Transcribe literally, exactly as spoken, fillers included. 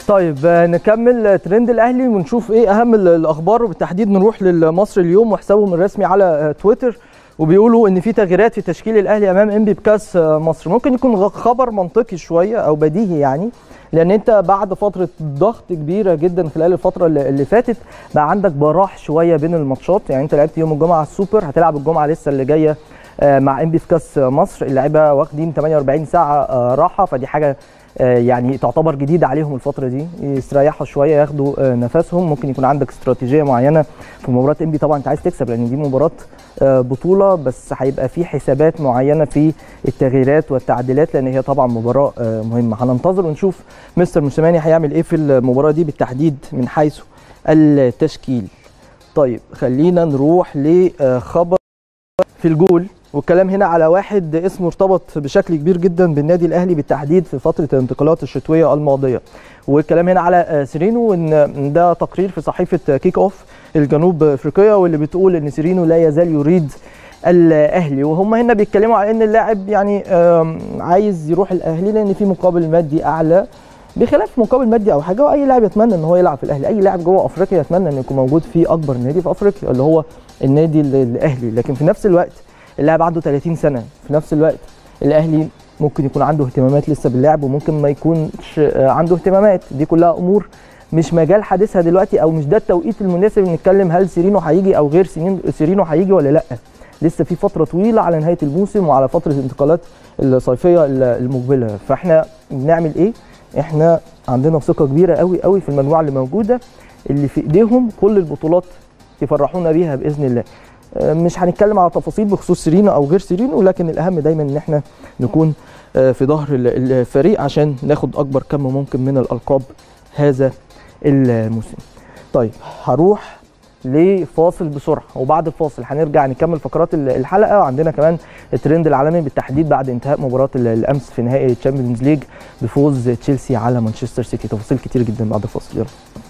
طيب نكمل ترند الاهلي ونشوف ايه اهم الاخبار، وبالتحديد نروح للمصري اليوم وحسابهم الرسمي على تويتر، وبيقولوا ان في تغييرات في تشكيل الاهلي امام انبي بكاس مصر. ممكن يكون خبر منطقي شويه او بديهي يعني، لان انت بعد فتره ضغط كبيره جدا خلال الفتره اللي فاتت بقى عندك براح شويه بين الماتشات. يعني انت لعبت يوم الجمعه السوبر، هتلعب الجمعه لسه اللي جايه مع انبي في كاس مصر. اللعيبه واخدين ثمانية وأربعين ساعه راحه، فدي حاجه يعني تعتبر جديده عليهم الفتره دي، يستريحوا شويه ياخدوا نفسهم. ممكن يكون عندك استراتيجيه معينه في مباراه انبي، طبعا انت عايز تكسب لان دي مباراه بطوله، بس هيبقى في حسابات معينه في التغييرات والتعديلات لان هي طبعا مباراه مهمه. هننتظر ونشوف مستر موسيماني هيعمل ايه في المباراه دي بالتحديد من حيث التشكيل. طيب خلينا نروح لخبر في الجول، والكلام هنا على واحد اسمه ارتبط بشكل كبير جدا بالنادي الاهلي بالتحديد في فتره الانتقالات الشتويه الماضيه. والكلام هنا على سيرينو، وان ده تقرير في صحيفه كيك اوف الجنوب افريقيه، واللي بتقول ان سيرينو لا يزال يريد الاهلي. وهم هنا بيتكلموا على ان اللاعب يعني عايز يروح الاهلي لان في مقابل مادي اعلى، بخلاف مقابل مادي او حاجه. واي لاعب يتمنى ان هو يلعب في الاهلي، اي لاعب جوه افريقيا يتمنى ان يكون موجود في اكبر نادي في افريقيا اللي هو النادي الاهلي. لكن في نفس الوقت اللاعب عنده ثلاثين سنه، في نفس الوقت الاهلي ممكن يكون عنده اهتمامات لسه باللاعب وممكن ما يكونش عنده اهتمامات. دي كلها امور مش مجال حديثها دلوقتي، او مش ده التوقيت المناسب ان نتكلم هل سيرينو هيجي او غير سيرينو هيجي ولا لا. لسه في فتره طويله على نهايه الموسم وعلى فتره الانتقالات الصيفيه المقبله. فاحنا بنعمل ايه؟ احنا عندنا ثقه كبيره قوي قوي في المجموعه اللي موجوده، اللي في ايديهم كل البطولات يفرحونا بيها باذن الله. مش هنتكلم على تفاصيل بخصوص سيرينو او غير سيرينو، لكن الاهم دايما ان احنا نكون في ظهر الفريق عشان ناخد اكبر كم ممكن من الالقاب هذا الموسم. طيب هروح لفاصل بسرعه، وبعد الفاصل هنرجع نكمل فقرات الحلقه، وعندنا كمان الترند العالمي بالتحديد بعد انتهاء مباراه الامس في نهائي الشامبيونز ليج بفوز تشيلسي على مانشستر سيتي. تفاصيل كتير جدا بعد الفاصل، يلا.